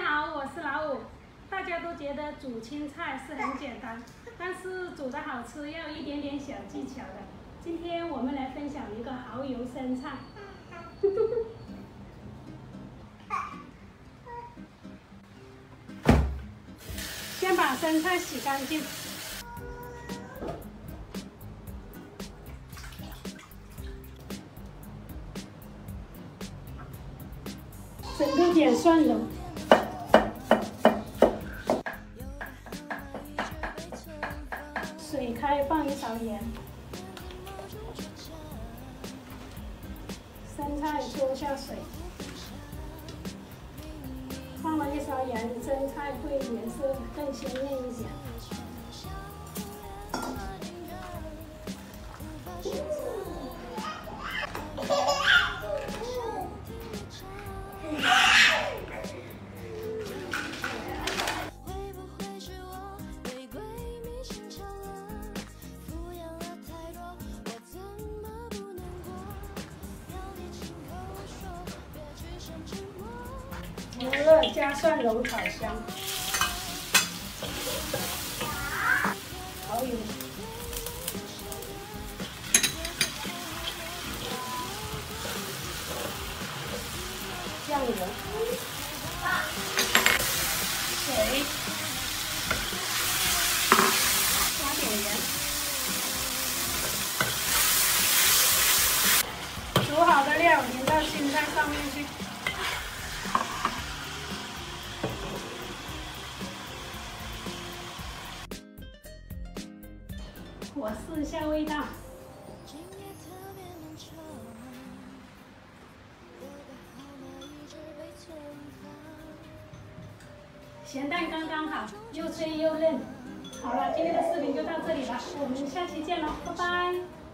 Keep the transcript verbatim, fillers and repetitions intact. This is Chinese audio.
好，我是老五。大家都觉得煮青菜是很简单，但是煮的好吃要一点点小技巧的。今天我们来分享一个蚝油生菜。先把生菜洗干净，整个点蒜蓉，水开放一勺盐，生菜拖下水，放了一勺盐，生菜会颜色更鲜艳一点。牛肉加蒜蓉炒香，蚝油，酱油，水，加点盐，煮好的料淋到青菜上面去。我试一下味道，咸淡刚刚好，又脆又嫩。好了，今天的视频就到这里了，我们下期见喽，拜拜。